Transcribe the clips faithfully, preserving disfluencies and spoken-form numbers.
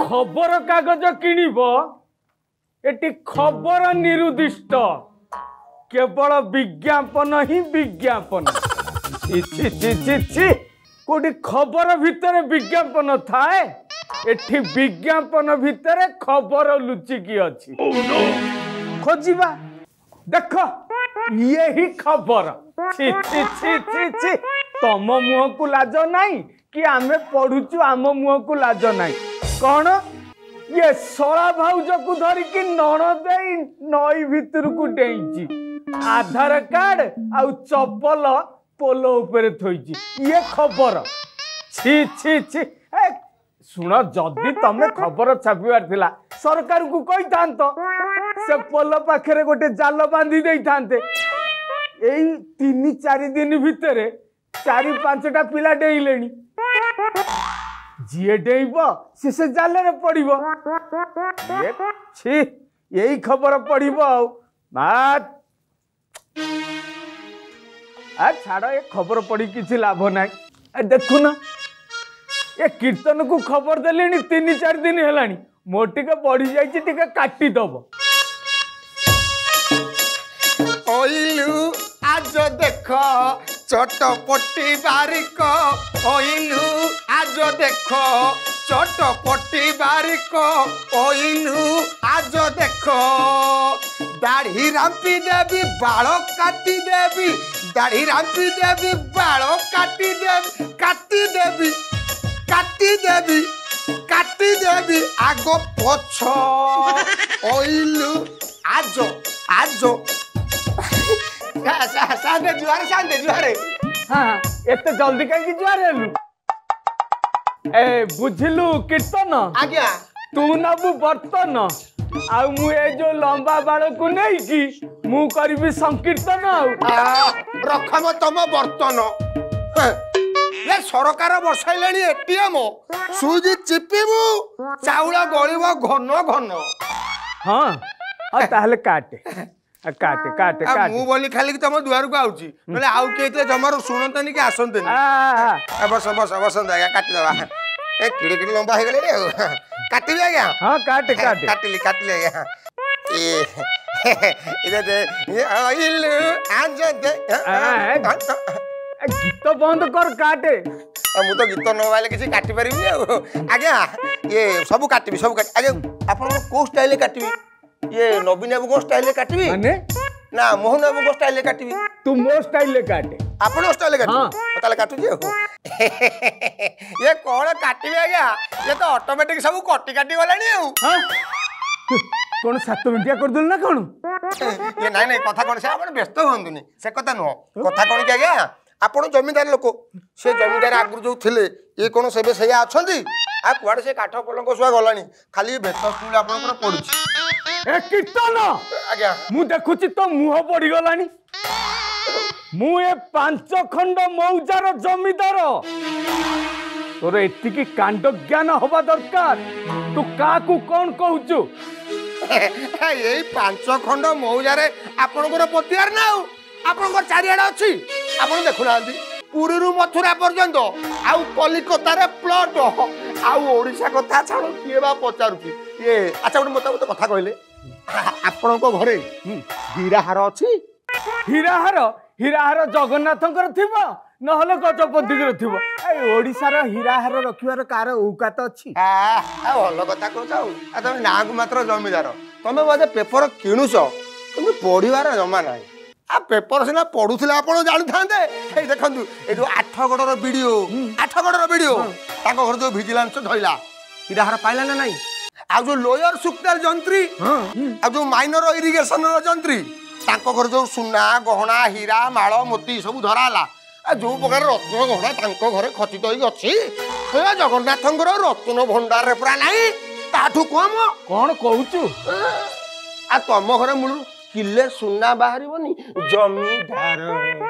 खबर कागज किणिब एटी खबर निरुदिष्ट केवल विज्ञापन ही विज्ञापन। छि छि छि छि छि कोटी खबर भितर विज्ञापन थाए एठी विज्ञापन भितर खबर लुचिकी अछि। oh, no. खोजिबा देख यही खबर। छि छि छि छि छि तम मुह को लाज नाही कि आमे पढ़ुचु आम मुह को लाज नाही। कौन ये सला भाउज को धरिकी नणदे नई भितर को डेईची आधार कार्ड आउ चप्पल पोलो ऊपर थोइची ये खबर। छी छी छी सुन जदि तमे खबर छापिबार थिला सरकार को कहि थांतो से पोलो पाखरे गोटे जाल बांधी देई थांते। एई तीन चार दिन भितरे चारि पांचटा पिला डेइलेनी जीए डेइब से से जाल रे पड़िबो। ये छी यही खबर पड़िबो बात आ छाड़ ये खबर पड़ी किसी लाभ ना। देखु ना ये कीर्तन को खबर देली तीन चार दिन है मोर टिके बढ़ी जाइए काटी दब। ओइलू आज देख चटपटी बारिक ओइलू आज देख चटपटी बारिक ओइलू आज देख दाढ़ी रांपी देवी बाल काटी देवी दाढ़ी रांपी देवी बाल काटी देवी काटी देवी काटी देवी काटी देवी आगो पछ ओइलू आज आज सादे जुआरे सादे जुआरे। हाँ एते जल्दी कहीं जुआरे हेलु ए बुझलु कीर्तन आज्ञा तू नबु बर्तन आ मु ए जो लंबा बाल को नहीं की मु करबी संकीर्तन आ रखम तम बर्तन ये सरकार बसाइलानी एटीएम सुजी चिपिबु चाउल गळिबो घन घन। हाँ आ ताहले काटे काटे काटे काटे मु बोली खाली तुम दुआर को आउची नले आउ केते जमारो सुनतनी कि आसंतनी। आ बस बस बस आज्ञा काटी दबा ए किड़े किड़े लंबा हे गले रे काटी आज्ञा। हां काटे काटे काटली काटली आज्ञा ए इधर दे ये आइल आज दे गीत बंद कर काटे मु तो गीत न वाले किसी काटी परिबी आज्ञा ये सब काटबी सब काट आज्ञा आपन को स्टाइल काटबी ये नवीन बाबू को स्टाइल काटबी माने ना मोहन बाबू को स्टाइल काटबी तू मो स्टाइल ले काटे आपन स्टाइल काटबी हां ताले काटू जे ये कोन काटबी आज्ञा ये तो ऑटोमेटिक सब कटी काटी गलानी हां कोन सात मिनिटिया कर दल ना कोन ये नहीं नहीं कथा कोन से आपन व्यस्त होंदुनी से कथा नो कथा कोन के आज्ञा आपन जमीदार लोक से जमीदार आगुर जो थिले ये कोन सेबे सया अछंती आ कुआडे से काठ पलंक सुआ गलानी खाली भेत स्कूल आपन पर पडुची ए कीर्तन आज्ञा मु देखुची तो मुह पड़ी गलानी मु ए पांच खंड मौजार जमीदार तोर एतिकी कांड ज्ञान हवा दरकार तू का को कोन कहूचु यही पांच खंड मौजारे आपनकर पतियार ना आपनकर चारिआडे अछि आपन देखु नांदी पुरी रु मथुरा पर्यंत आउ कलिकता रे प्लॉट आउ ओडिसा कथा छाड़ किए बा पचारुची ये अच्छा गोटे मत कथा कहले आपनको घरे हीराहार अछि हीराहार हीराहार जगन्नाथंकर थिबो नहले गजपतिकर थिबो ए ओडिसा रो हीराहार रखिवार कार औकात अछि आ भलो कथा कहछ आ तुम नाग मात्र जमीदार तमे मते पेपर किनुछ तुम पढिवार जमा नाही आ पेपर सिना पढुथिला आपण जानि थांते ए देखंतु ए जो आठ गडर वीडियो आठ गडर वीडियो ताको घर जो विजिलेंस धइला हीराहार पाइला ना नाही आ जो लॉयर सुक्तार जंत्री आ जो माइनर इरिगेशन रो जंत्री ताको घर जो सुना गहना हीरा माळ मोती सब धराला आ जो प्रकार रत्न गहना ताको घरे खचित होई अछि हे जगन्नाथंकर रत्न भंडार रे पुरा नाही ताठू कम कोन कहूचु आ तम घरे मुळु किले सुना बाहरिबनी जमीदार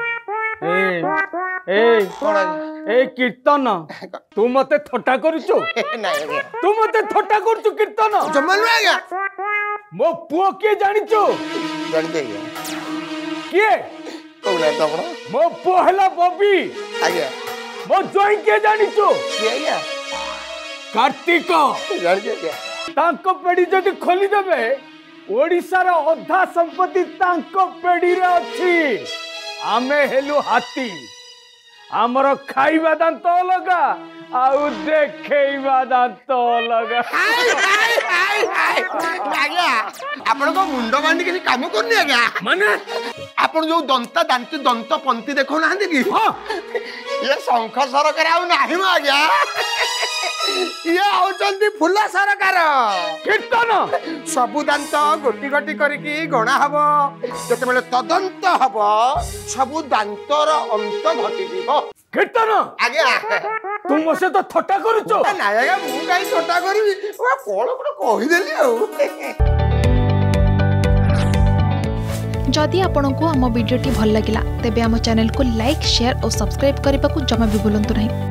ए ए कोन ए कीर्तन तू मते थट्टा करूचु नाही तू मते थट्टा करूचु कीर्तन जमल आज्ञा मो पुओ के जानिचो जानि दे के कोना तमरो मो पुओ हला बबी आज्ञा मो जोई के जानिचो के आज्ञा कार्तिक ଜାଣିଛି ଆଜ୍ଞା तांको पेड़ी जदि खोली देबे ओडिशार अधा संपत्ति तांको पेड़ी रे अछि आमे हेलु हाथी आमर खाइबा दांत अलगा आउ देखैबा दांत अलगा ଆଜ୍ଞା ଆପଣଙ୍କ ମୁଣ୍ଡ ବାଣ୍ଡି କିଛି କାମ କରୁନି ଆଜ୍ଞା माने ଆପଣ ଯୋଉ ଦନ୍ତା ଦାନ୍ତି ଦନ୍ତ ପନ୍ତି ଦେଖୁନାହାନ୍ତି କି हां ଇଏ ଶଙ୍ଖ ସରକାର ଆଉ ନାହିଁ ମ ଆଜ୍ଞା ଇଏ ହଉଛନ୍ତି ଫୁଲ ସରକାର कीर्तन ସବୁ ଦାନ୍ତ ଗୋଟି ଗୋଟି କରିକି ଗଣା ହବ ଯେତେବେଳେ ତଦନ୍ତ ହବ ସବୁ ଦାନ୍ତର ଅନ୍ତ ଘଟିଯିବ कीर्तन ଆଜ୍ଞା तुम से तो थट्टा करूचो ନାଇଁ ଆଜ୍ଞା ମୁଁ କାହିଁ ଥଟ୍ଟା କରିବି କଣ ଗୋଟେ କହିଦେଲି ଆଉ जदि आपंक आम भिडी भल लगा तेब आम चैनल को लाइक शेयर और सब्सक्राइब करने को जमा भी भूलु नहीं।